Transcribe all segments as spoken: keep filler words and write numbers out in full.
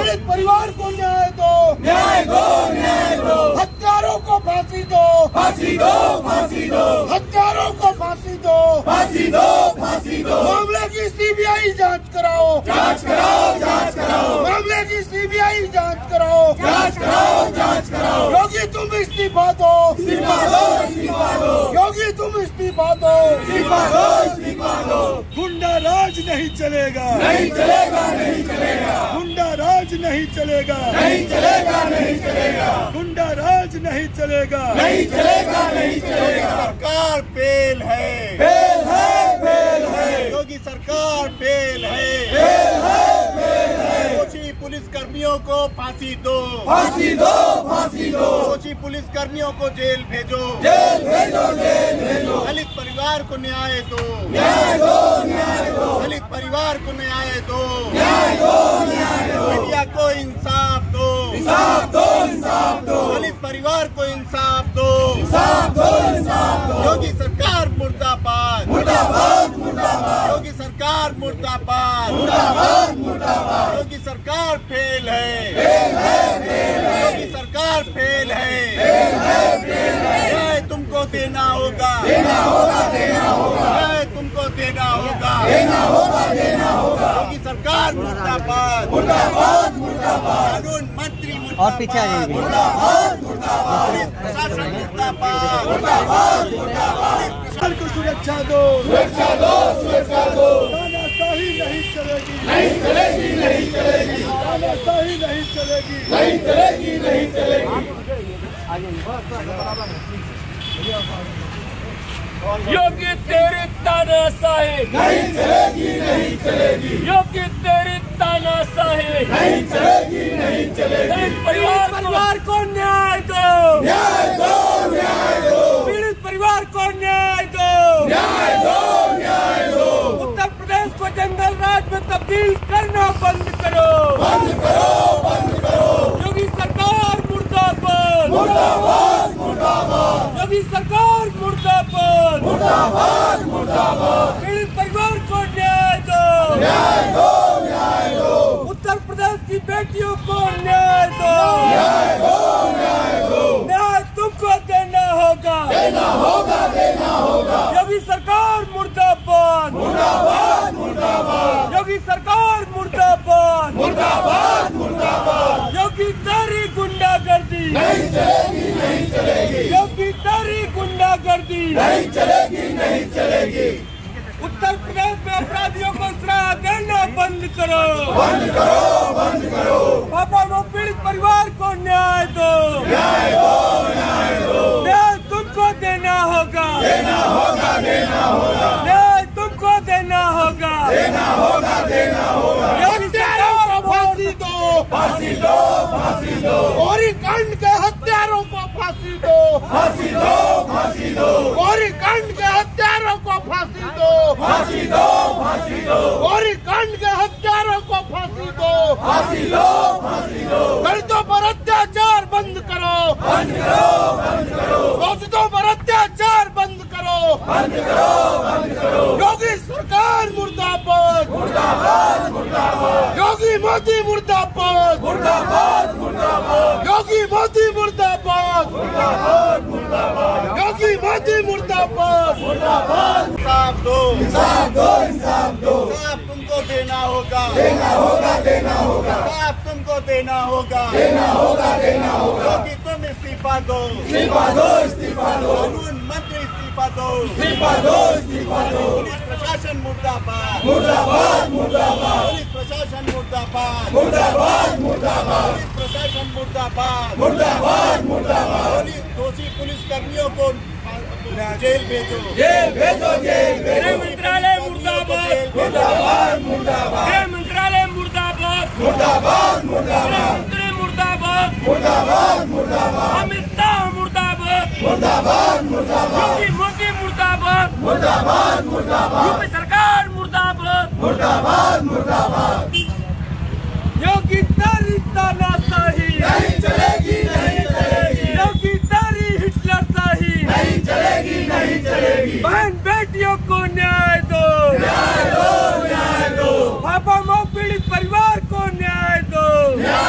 पीड़ित परिवार को न्याय दो, न्याय दो, न्याय दो। हत्यारों को फांसी दो, फांसी दो, फांसी दो। हत्यारों को फांसी दो, फांसी दो, फांसी दो। मामले की सीबीआई जांच कराओ, जांच कराओ, जांच कराओ। मामले की सीबीआई जांच कराओ, जांच कराओ, जांच कराओ। योगी तुम इस्तीफा दो, इस्तीफा दो, इस्तीफा दो। योगी तुम इस्तीफा दो, इस्तीफा दो, इस्तीफा दो। गुंडा राज नहीं चलेगा, नहीं चलेगा, नहीं चलेगा। गुंडा राज नहीं चलेगा, नहीं चलेगा, नहीं चलेगा। गुंडा राज नहीं चलेगा, नहीं चलेगा, नहीं चलेगा। सरकार फेल है, फेल है, फेल है। योगी सरकार फेल है, फेल है, फेल है। दोषी पुलिस कर्मियों को फांसी दो, फांसी दो, फांसी दो। दोषी पुलिस कर्मियों को जेल भेजो, जेल भेजो, जेल भेजो। दलित परिवार को न्याय दो, न्याय दो, न्याय दो। दलित परिवार को न्याय दो, न्याय दो, न्याय दो। मीडिया को इंसाफ दो, इंसाफ दो, इंसाफ दो। दलित परिवार को इंसाफ दो, इंसाफ दो, इंसाफ दो। योगी सरकार मुर्दाबाद, मुर्दाबाद, मुर्दाबाद। योगी सरकार मुर्दाबाद, मुर्दाबाद, मुर्दाबाद। योगी सरकार फेल है, फेल है, फेल है। योगी सरकार फेल है, फेल है, फेल है। न्याय तुमको देना होगा, देना होगा, देना होगा। न्याय तुमको देना होगा, देना होगा, देना होगा। योगी सरकार मुर्दाबाद, मुर्दाबाद, मुर्दाबाद। कानून मंत्री और पीछे आ जाइए। मुर्दाबाद, मुर्दाबाद। पुलिस प्रशासन मुर्दाबाद, मुर्दाबाद, मुर्दाबाद। सरकार को सुरक्षा दो, सुरक्षा दो, सुरक्षा दो। तानाशाही नहीं चलेगी, नहीं चलेगी, नहीं चलेगी। तानाशाही नहीं चलेगी, नहीं चलेगी, नहीं चलेगी। योगी तेरी तानाशाही नहीं चलेगी, नहीं चलेगी। योगी तेरी तानाशाही नहीं चलेगी, नहीं चलेगी। दलित परिवार परिवार को न्याय दो, न्याय दो, न्याय दो। पीड़ित परिवार को न्याय दो, न्याय दो, न्याय दो। उत्तर प्रदेश को जंगल राज में तब्दील करना बंद करो, बंद करो, बंद करो। योगी सरकार मुर्दाबाद, मुर्दाबाद, मुर्दाबाद। योगी सरकार मुर्दाबाद, मुर्दाबाद, मुर्दाबाद। पीड़ित परिवार को न्याय दो, न्याय दो, न्याय दो। उत्तर प्रदेश की बेटियों को न्याय दो, न्याय दो, न्याय दो। न्याय तुमको देना होगा, देना होगा, देना होगा। योगी सरकार मुर्दाबाद, मुर्दाबाद, मुर्दाबाद। योगी सरकार मुर्दाबाद, मुर्दाबाद, मुर्दाबाद। योगी तेरी गुंडागर्दी, नहीं चलेगी, नहीं चलेगी। योगी तेरी गुंडागर्दी, नहीं चलेगी, नहीं चलेगी। उत्तर प्रदेश में अपराधियों को सजा देना बंद करो, बंद करो, बंद करो। पापा वो पीड़ित परिवार को न्याय दो, न्याय दो, न्याय दो। न्याय तुमको देना होगा, देना होगा, देना होगा। न्याय तुमको देना होगा, देना होगा, देना होगा। हत्यारों को फांसी दो, फांसी दो, फांसी दो। गौरी कांड के हत्यारों को फांसी दो, फांसी दो, फांसी दो। गौरी कांड के हत्यारों को फांसी दो, फांसी दो, फांसी दो। गौरी कांड के हत्यारों को फांसी दो, फांसी दो, फांसी दो। दलितों पर अत्याचार बंद करो, बंद करो, बंद करो। शोषितों पर अत्याचार बंद करो, बंद करो, बंद करो। योगी सरकार मुर्दाबाद, मुर्दाबाद, मुर्दाबाद। योगी मोदी मुर्दाबाद, मुर्दाबाद, मुर्दाबाद। योगी मोदी मुर्दाबाद, मुर्दाबाद, मुर्दाबाद। योगी मोदी मुर्दाबाद। मुर्दाबाद। इंसाफ दो, इंसाफ दो, इंसाफ दो। इंसाफ तुमको देना होगा, देना होगा, देना होगा। इंसाफ तुमको देना होगा, देना होगा, देना होगा। योगी तुम इस्तीफा दो, इस्तीफा दो, इस्तीफा दो। कानून मंत्री इस्तीफा दो, इस्तीफा दो, इस्तीफा दो। पुलिस प्रशासन मुर्दाबाद, मुर्दाबाद, मुर्दाबाद। पुलिस प्रशासन मुर्दाबाद, मुर्दाबाद, मुर्दाबाद। पुलिस प्रशासन मुर्दाबाद, मुर्दाबाद, मुर्दाबाद। पुलिस दोषी पुलिस कर्मियों को जेल भेजो, जेल भेजो, जेल गृह भेजो। मंत्रालय मुर्दाबाद, मुर्दाबाद, मुर्दाबाद। गृह मंत्रालय मुर्दाबाद, मुर्दाबाद, गृह मुर्दाबाद। मंत्री मुर्दाबाद, मुर्दाबाद, मुर्दाबाद। अमित शाह मुर्दाबाद, मुर्दाबाद, मुर्दाबाद। योगी मोदी मुर्दाबाद, मुर्दाबाद, मुर्दाबाद। यूपी सरकार मुर्दाबाद, मुर्दाबाद, मुर्दाबाद। योगी तेरी तानाशाही नहीं चलेगी, नहीं चलेगी। योगी तेरी हिटलरशाही नहीं चलेगी, नहीं चलेगी। बहन बेटियों को न्याय दो, न्याय दो, न्याय दो। पापा माँ पीड़ित परिवार को न्याय दो, न्याय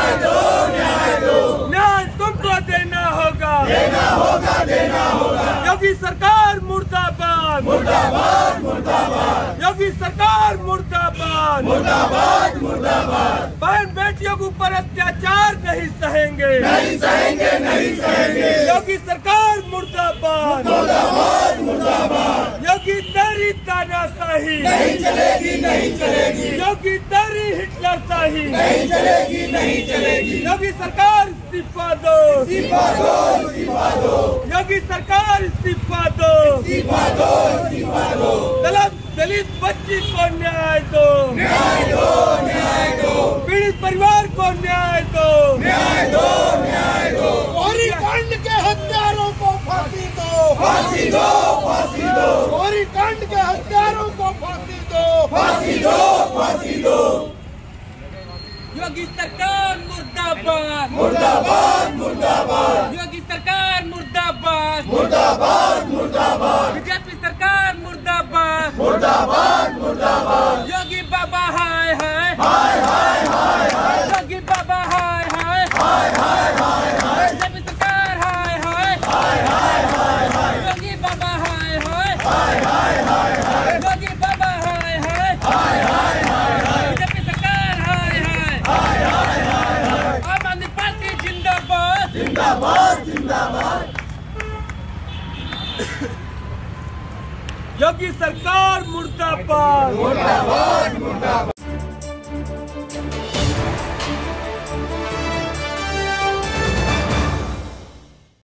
मुर्दाबाद मुर्दाबाद मुर्दाबाद योगी सरकार मुर्दाबाद मुर्दाबाद मुर्दाबाद बहन बेटियों के ऊपर अत्याचार नहीं सहेंगे नहीं सहेंगे नहीं सहेंगे योगी सरकार मुर्दाबाद मुर्दाबाद मुर्दाबाद योगी तेरी तानाशाही नहीं चलेगी नहीं चलेगी योगी तेरी हिटलर शाही नहीं चलेगी नहीं चलेगी योगी सरकार इस्तीफा दो इस्तीफा दो इस्तीफा दो योगी सरकार इस्तीफा दो इस्तीफा दो इस्तीफा दो दलित दलित बच्ची को न्याय दो न्याय दो न्याय दो पीड़ित परिवार को न्याय दो न्याय दो न्याय दो गौरी कांड के हत्यारों को फांसी दो फांसी दो फांसी दो गौरी कांड के हत्यारों को फांसी दो फांसी दो फांसी दो योगी सरकार मुर्दाबाद मुर्दाबाद मुर्दाबाद योगी सरकार मुर्दाबाद मुर्दाबाद मुर्दाबाद बीजेपी सरकार मुर्दाबाद मुर्दाबाद मुर्दाबाद योगी बाबा हाय हाय हाय हाय हाय हाय योगी बाबा हाय हाय हाय हाय हाय हाय बीजेपी सरकार हाय हाय हाय हाय हाय हाय योगी बाबा हाय हाय हाय हाय हाय हाय योगी बाबा हाय हाय हाय हाय हाय हाय बीजेपी सरकार हाय हाय हाय हाय हाय हाय आम आदमी पार्टी जिंदाबाद जिंदाबाद जिंदाबाद योगी सरकार मुर्दाबाद मुर्दाबाद मुर्दाबाद